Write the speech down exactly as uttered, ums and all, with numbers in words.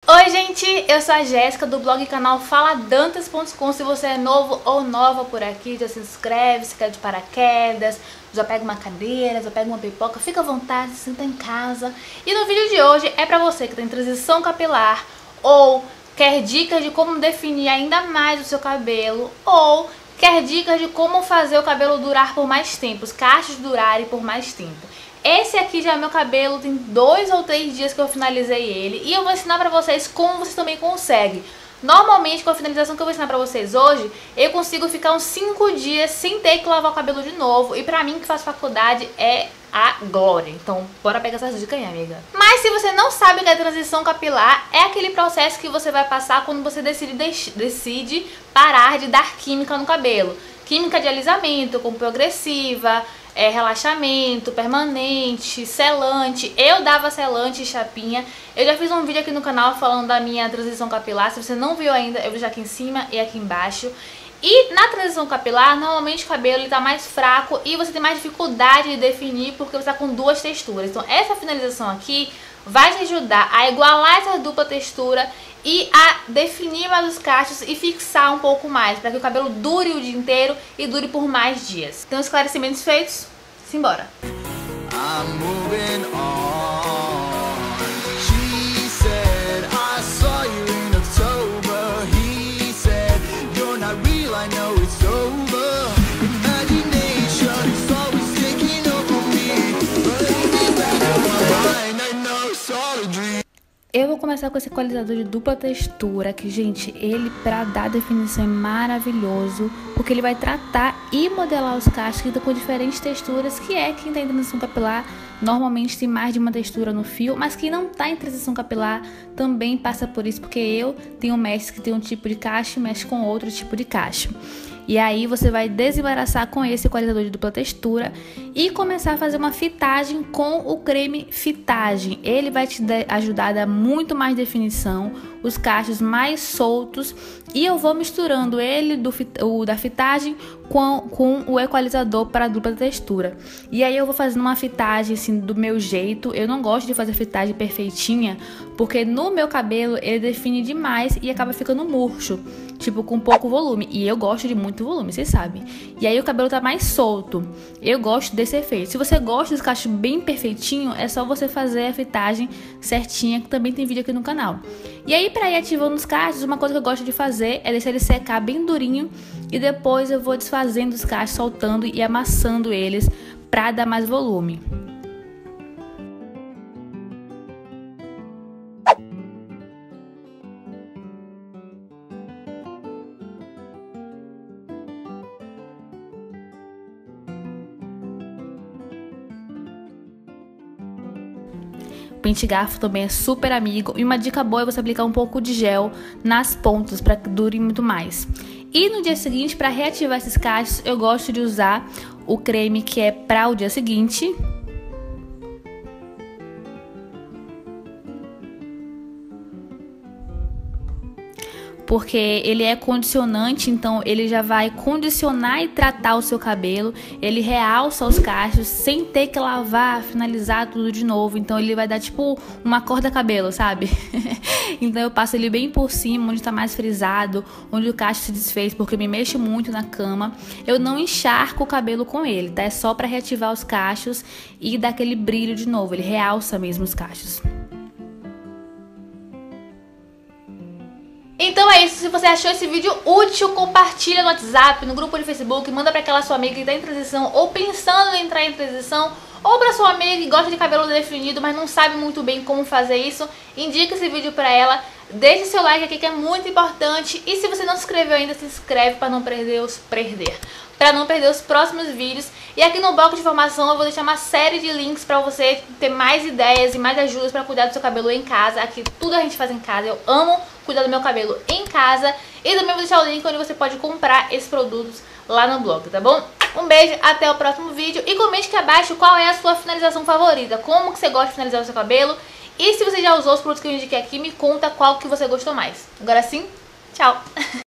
Oi gente, eu sou a Jéssica do blog e canal fala dantas ponto com. Se você é novo ou nova por aqui, já se inscreve, se quer de paraquedas, já pega uma cadeira, já pega uma pipoca, fica à vontade, se senta em casa. E no vídeo de hoje é pra você que tem transição capilar ou quer dicas de como definir ainda mais o seu cabelo ou quer dicas de como fazer o cabelo durar por mais tempo, os cachos durarem por mais tempo. Esse aqui já é meu cabelo, tem dois ou três dias que eu finalizei ele e eu vou ensinar pra vocês como vocês também conseguem. Normalmente com a finalização que eu vou ensinar pra vocês hoje, eu consigo ficar uns cinco dias sem ter que lavar o cabelo de novo e pra mim que faz faculdade é a glória. Então bora pegar essas dicas aí, amiga. Mas se você não sabe o que é transição capilar, é aquele processo que você vai passar quando você decide, decide parar de dar química no cabelo. Química de alisamento, como progressiva, É, relaxamento, permanente, selante. Eu dava selante e chapinha. Eu já fiz um vídeo aqui no canal falando da minha transição capilar. Se você não viu ainda, eu vou deixar aqui em cima e aqui embaixo. E na transição capilar, normalmente o cabelo ele tá mais fraco e você tem mais dificuldade de definir porque você tá com duas texturas. Então essa finalização aqui vai te ajudar a igualar essa dupla textura e a definir mais os cachos e fixar um pouco mais, para que o cabelo dure o dia inteiro e dure por mais dias. Então, esclarecimentos feitos, simbora! Eu vou começar com esse equalizador de dupla textura, que, gente, ele pra dar definição é maravilhoso, porque ele vai tratar e modelar os cachos que estão com diferentes texturas, que é quem tá em transição capilar, normalmente tem mais de uma textura no fio, mas quem não tá em transição capilar também passa por isso, porque eu tenho mestres que tem um tipo de cacho e mexe com outro tipo de cacho. E aí você vai desembaraçar com esse equalizador de dupla textura e começar a fazer uma fitagem com o creme fitagem. Ele vai te ajudar a dar muito mais definição, os cachos mais soltos, e eu vou misturando ele do o da fitagem com, com o equalizador para a dupla textura. E aí eu vou fazendo uma fitagem assim do meu jeito. Eu não gosto de fazer fitagem perfeitinha, porque no meu cabelo ele define demais e acaba ficando murcho, tipo com pouco volume, e eu gosto de muito volume, vocês sabem. E aí o cabelo tá mais solto. Eu gosto desse efeito. Se você gosta desse cacho bem perfeitinho, é só você fazer a fitagem certinha, que também tem vídeo aqui no canal. E aí, pra ir ativando os cachos, uma coisa que eu gosto de fazer é deixar ele secar bem durinho e depois eu vou desfazendo os cachos, soltando e amassando eles pra dar mais volume. O pente garfo também é super amigo e uma dica boa é você aplicar um pouco de gel nas pontas para que dure muito mais. E no dia seguinte, para reativar esses cachos, eu gosto de usar o creme que é para o dia seguinte. Porque ele é condicionante, então ele já vai condicionar e tratar o seu cabelo. Ele realça os cachos sem ter que lavar, finalizar tudo de novo. Então ele vai dar tipo uma corda-cabelo, sabe? Então eu passo ele bem por cima, onde tá mais frisado, onde o cacho se desfez, porque eu me mexo muito na cama. Eu não encharco o cabelo com ele, tá? É só pra reativar os cachos e dar aquele brilho de novo. Ele realça mesmo os cachos. Então é isso, se você achou esse vídeo útil, compartilha no WhatsApp, no grupo de Facebook, manda pra aquela sua amiga que tá em transição ou pensando em entrar em transição, ou pra sua amiga que gosta de cabelo definido, mas não sabe muito bem como fazer isso, indica esse vídeo pra ela, deixe seu like aqui que é muito importante, e se você não se inscreveu ainda, se inscreve pra não perder os perder. Para não perder os próximos vídeos. E aqui no bloco de informação eu vou deixar uma série de links para você ter mais ideias e mais ajudas para cuidar do seu cabelo em casa. Aqui tudo a gente faz em casa, eu amo cuidar do meu cabelo em casa. E também vou deixar o link onde você pode comprar esses produtos lá no blog, tá bom? Um beijo, até o próximo vídeo. E comente aqui abaixo qual é a sua finalização favorita. Como que você gosta de finalizar o seu cabelo. E se você já usou os produtos que eu indiquei aqui, me conta qual que você gostou mais. Agora sim, tchau!